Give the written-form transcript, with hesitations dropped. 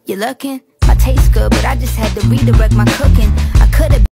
You looking? My taste good, but I just had to redirect my cooking. I could've